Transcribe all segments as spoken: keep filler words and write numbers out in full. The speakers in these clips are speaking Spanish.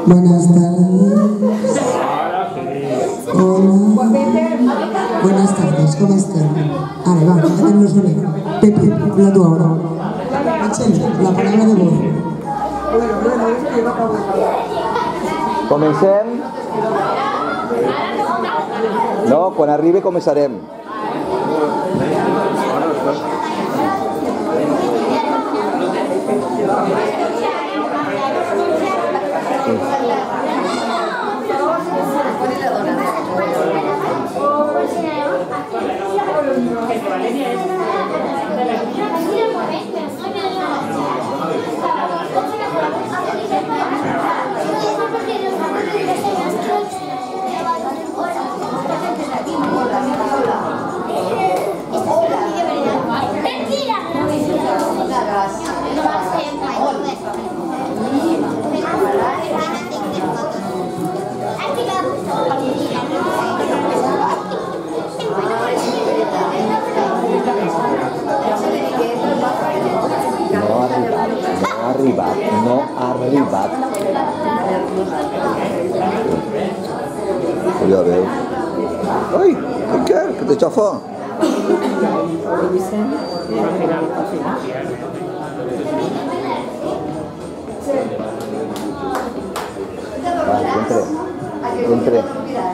Buenas tardes. Hola. Buenas tardes, ¿cómo están? Vale, va, que tenemos una. Pepe, habla tú ahora. Michelle, la palabra de voz. Comencem? No, quan arribi començarem. No ha arribat, no ha arribat. Ja veu. Ai, Iker, que t'aixafa. Va, entre, entre.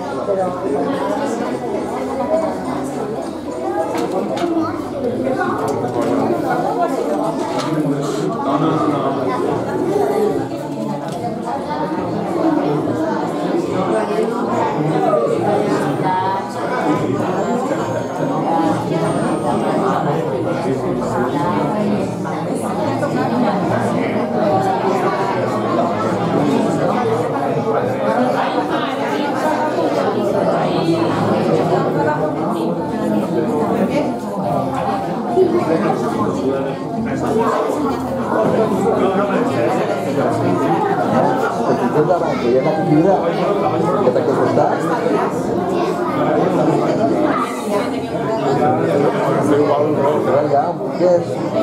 Que ya está activida, que está acostada. Ya, mujer.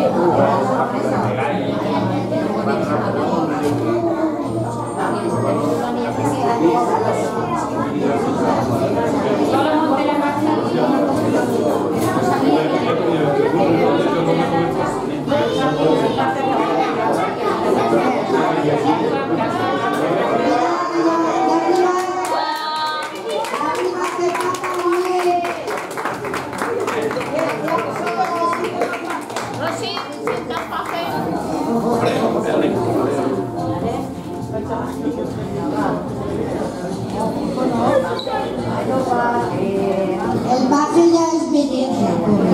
El pase ya es belleza.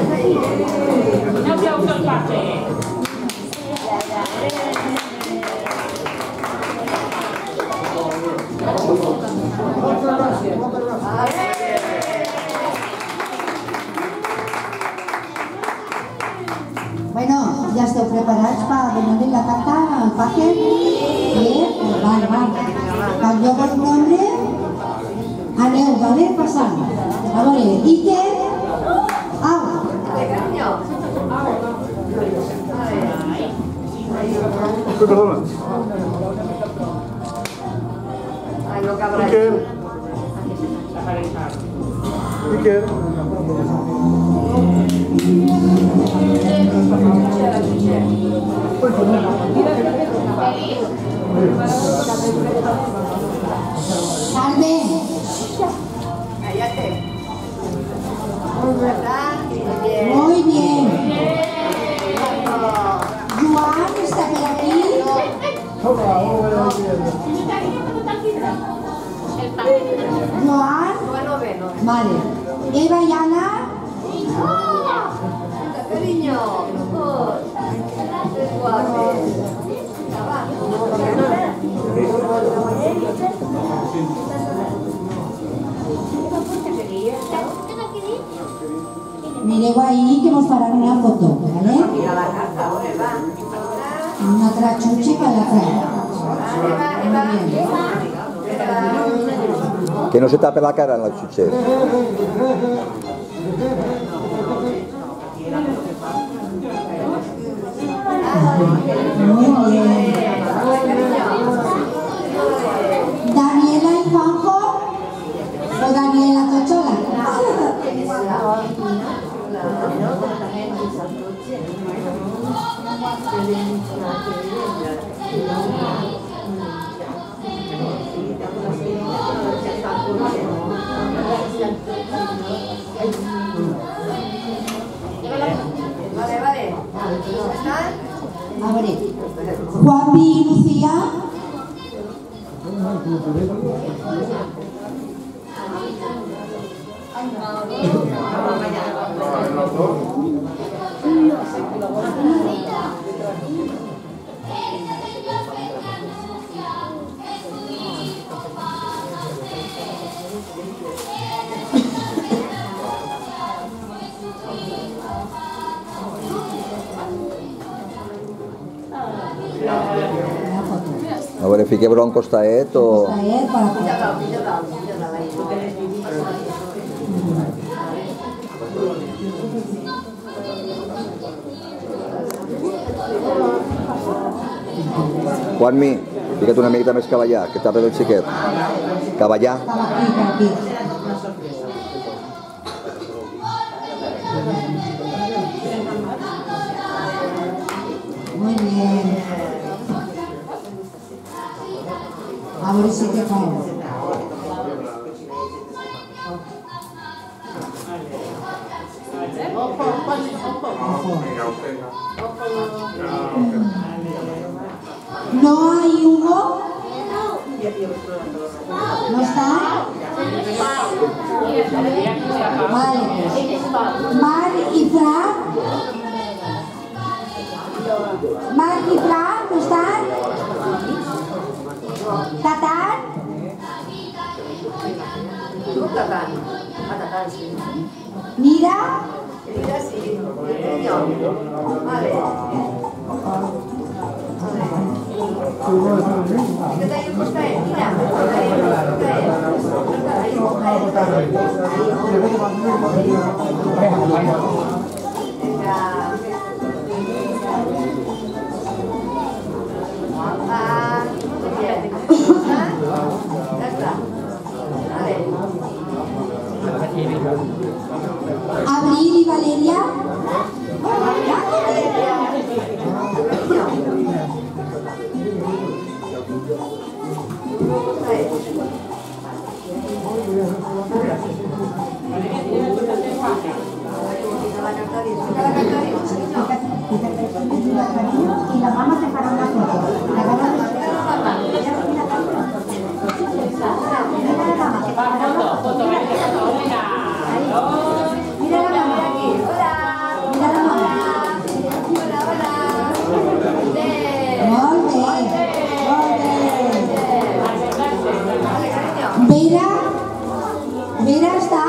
No aplauso el pase. Bueno, ya estoy preparados para ponerle la carta al paje. Bien, vale, vale. Cuando yo por nombre, aneu, vale, pasando. A ver, Iker, agua. Perdona. Iker. Iker. Salve. Muy bien. Juan está por aquí. Juan. Vale. Eva y Ana. Cariño. Mireu ahí que nos farán una foto, ¿vale? Una altra xuxa que la trae. Muy bien. Que no se tape la cara en la xutxer. Muy bien. Vale, vale. ¿Están? A ver, Juan y Lucía. A veure, fiqué broncos taet o... Taet para Puja dalt, puja dalt, puja dalt. Juanmi, fica't una miqueta més cavallà, que t'ha el xiquet. Cavallà. Estaba aquí, por aquí. Muy bien. A ver si te cae. ¿No hay Hugo? ¿No está? Vale. Mar y Fran. Mar y Fran, ¿no están? ¿Tatán? Tu, Tatan. Ah, Tatan, sí. ¿Mira? Mira, sí. Jo. Vale. Que t'hai un costaet, mira. T'hai un costaet. T'hai un costaet. Vinga. Ah, bien. Ja està. Vale. Abril y Valeria. Y las vamos a dejar una foto. La vamos a mira la mamá aquí. Hola. Mira la mamá. Hola, hola. Molt bé. Molt bé. Vera. Vera està?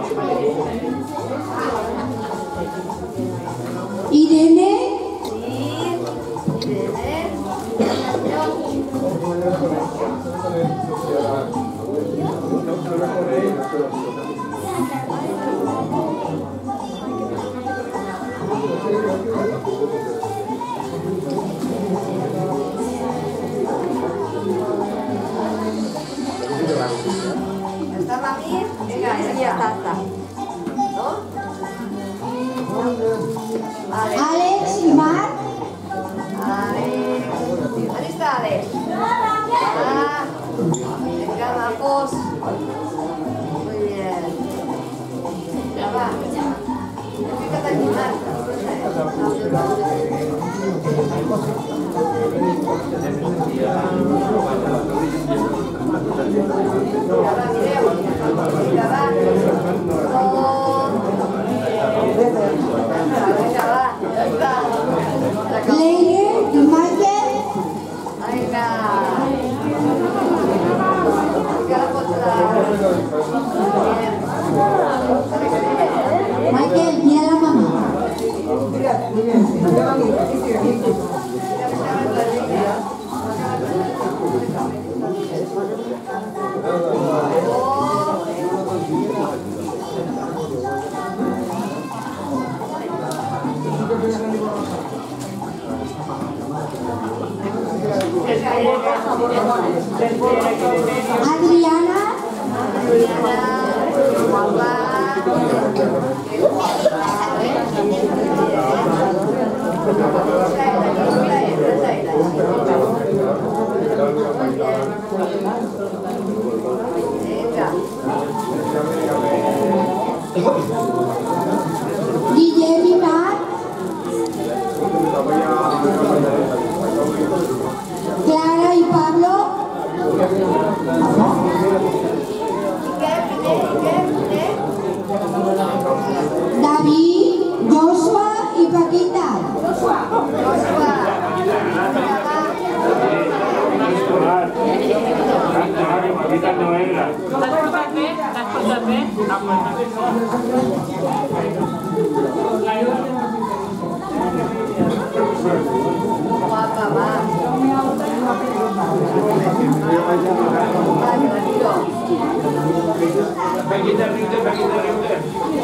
Irene. Està amb mi? Vinga, ja està, està. No? Vale. Alex y Mar. Alex. On està, Alex? Ah, vinga, macos. Muy bien. Ja va. Fica't aquí, Marc. Ja va, mireu. Vinga, va. Vinga, va. Ja està. Leire y Michael. Vinga. Encara pots anar. Michael, mira la mamá. Adriana. Adriana. Guapa, va. Va, que la tiro. Paquita Rita, Paquita Rita.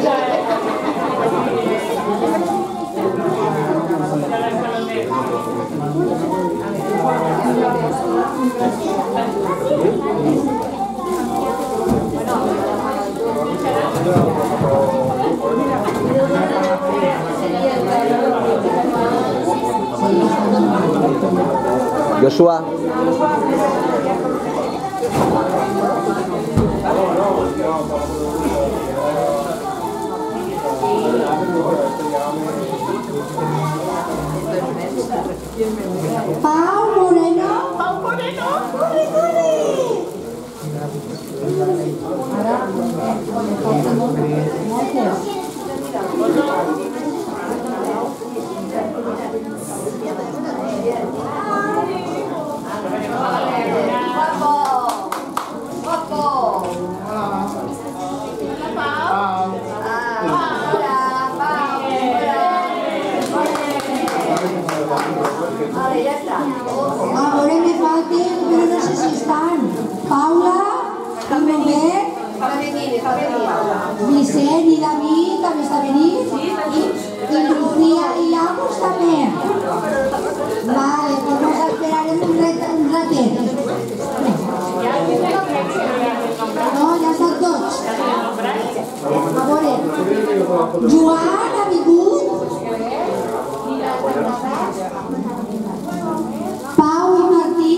Joshua. Pau Moreno. Pau Moreno. Corre, corre. Guapo. Guapo. Ah, hola, Pau, hola. Vale, ya está. Ahora me falten, pero no sé si están. Paula, Rubén, Va venir, va venir. Vicent i David també està venint. I, i Lucía i Agus també. Vale, pues nos esperarem un, ret, un ratet. No, ja estan tots. A veure, Joan ha vingut. Pau i Martí.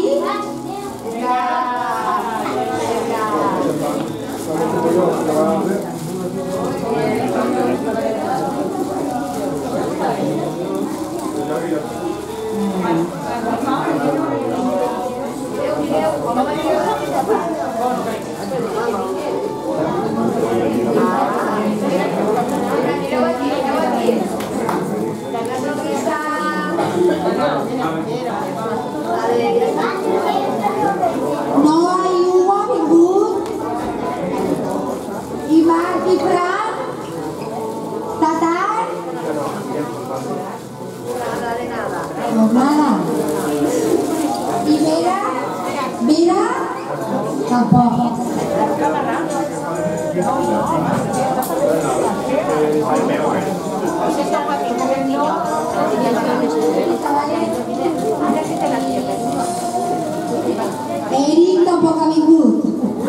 Noa i Hugo ha vingut. I Marc i Fran. Tatar. Pues nada. I Vera. Vera. Tampoc. Eric tampoc ha vingut.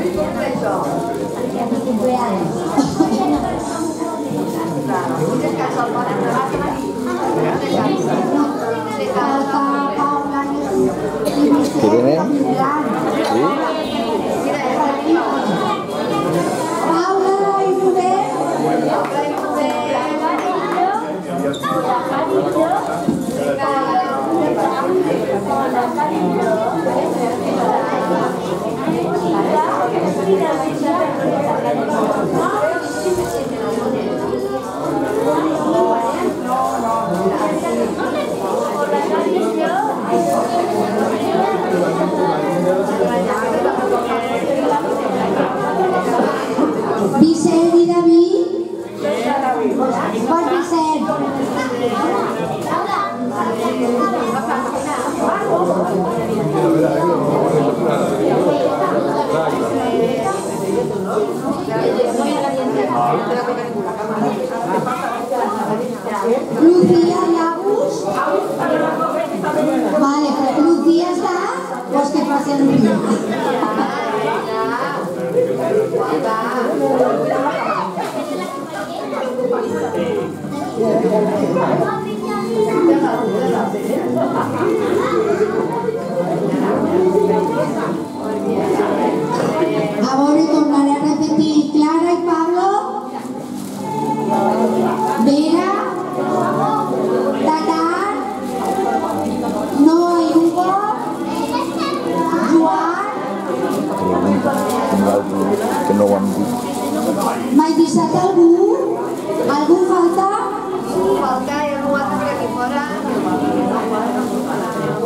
Falta Paula i ¿Qué viene? ¿Sí? Paula i Rubén. Vicent i David. Bon Vicent. Lucía i Agus. Vale, pues Lucía está. Pues que pase Lucía. Ahora tornaré a repetir. Clara y Pablo. Vera. Tatar. Noa i Hugo. Joan. Que no ho han dit. M'he deixat algú? Algú falta? Falta i algú altre per aquí fora.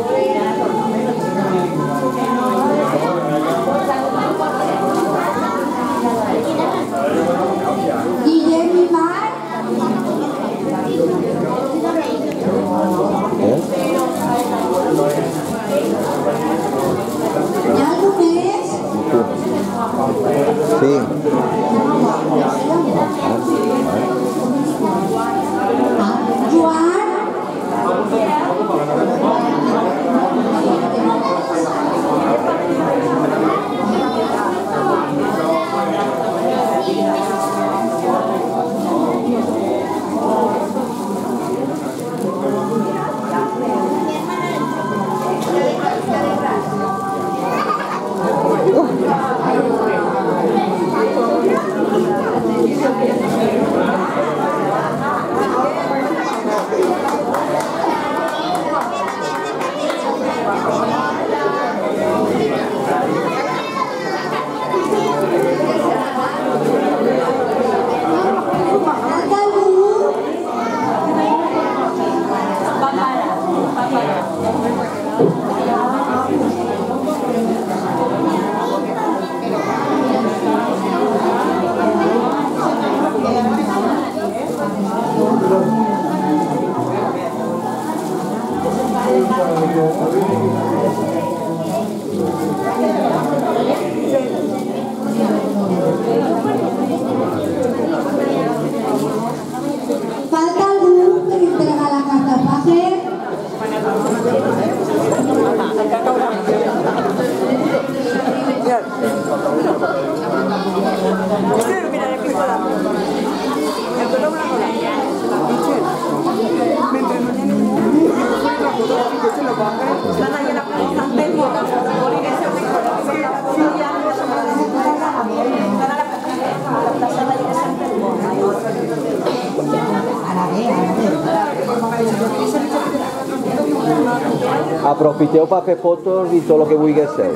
Aprofiteu para fer fotos i tot el que vulguis ser.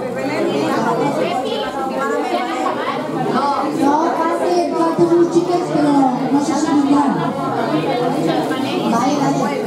No, parte, parte de los chicos, pero no sé si vendrán. Vale, vale.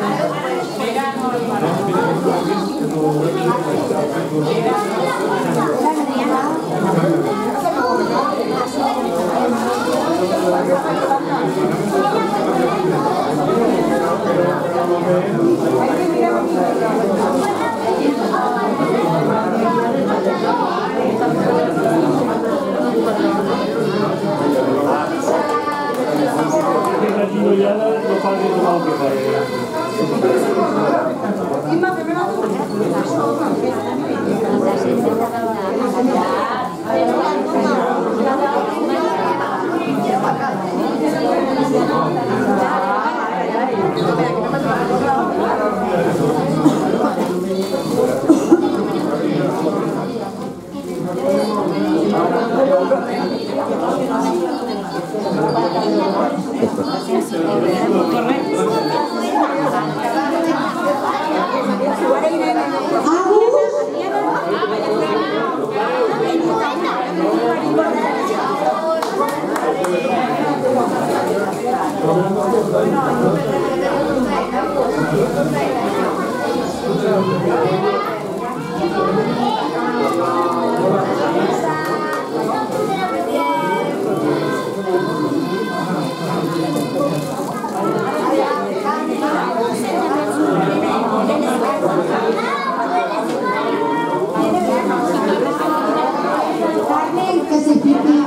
Carmen, que se pique.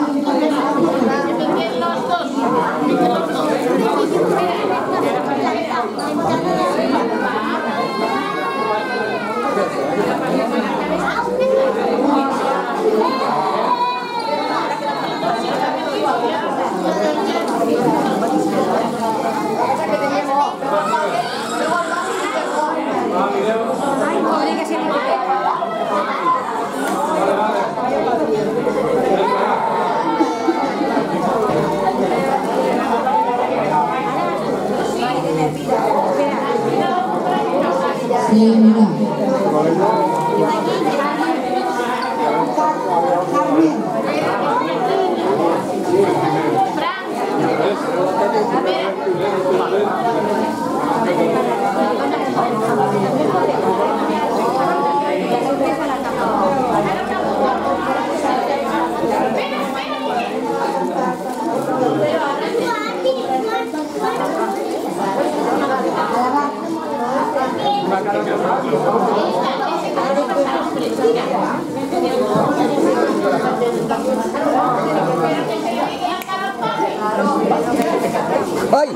Sí, mira. ¡Ay!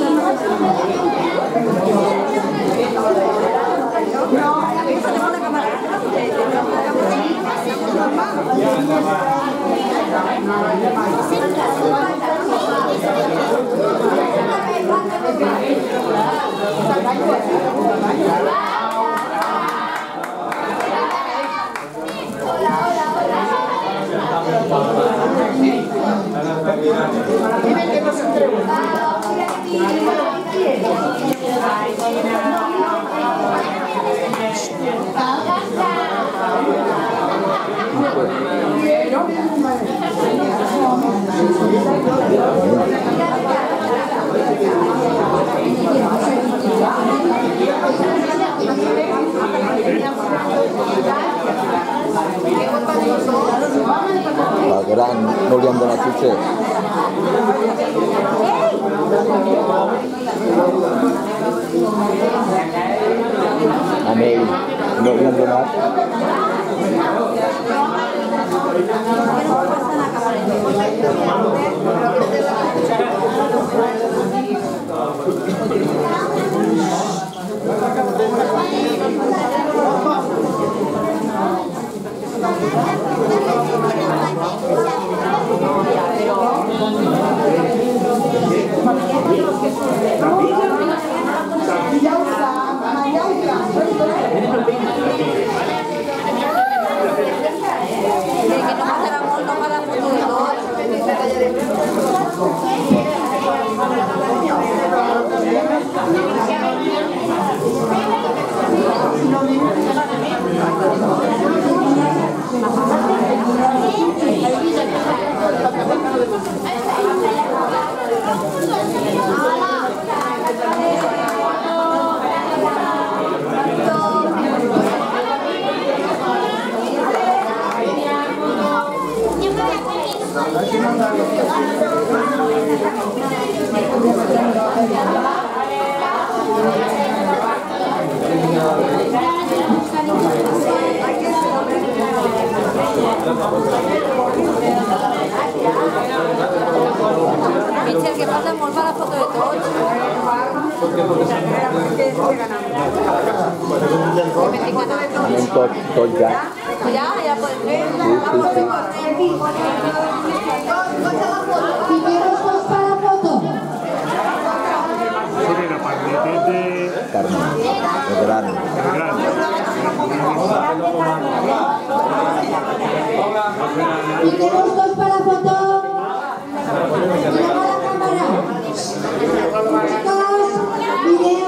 La gran no li han donat xutxes. A ell no li han donat. No, Anem tots, tots ja. Ya, ya puedes ver. Primeros dos para foto. Carmen, el gran. Primeros dos para foto. Mira la cámara. Chicos, video.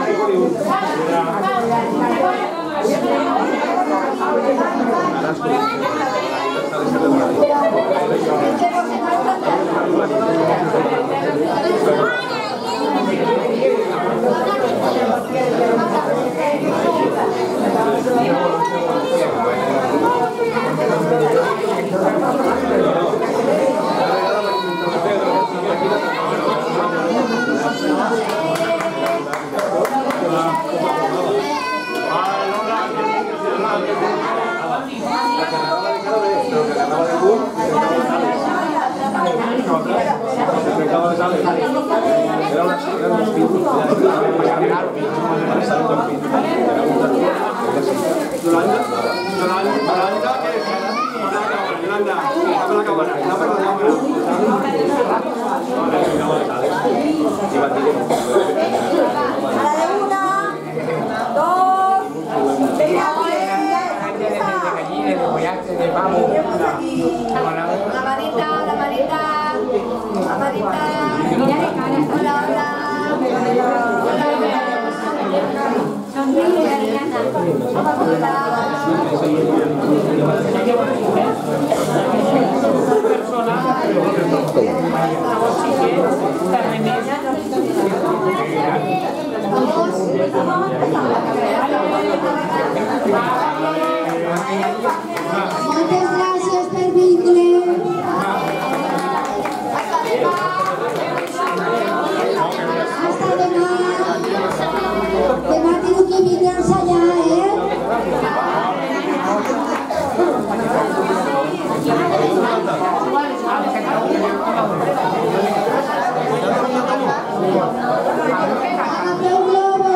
La manita, la manita, la manita. Hola, hola. Sonríe, Ariana. Muchas gracias per vincle. Hasta demà. Demà tinc que vindre a ensenyar, eh? Agafa un globo.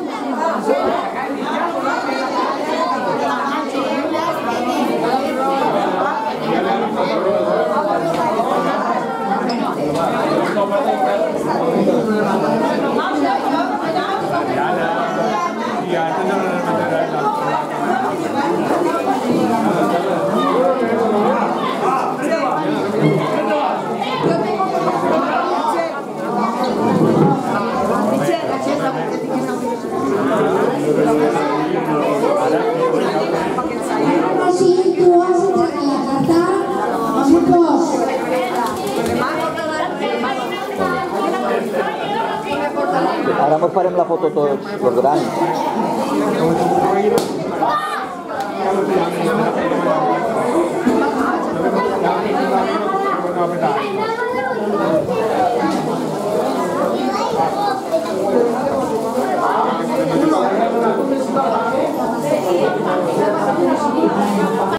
Així tu has entrat a la carta. Chicos. Ara mos farem la foto tots, els grans.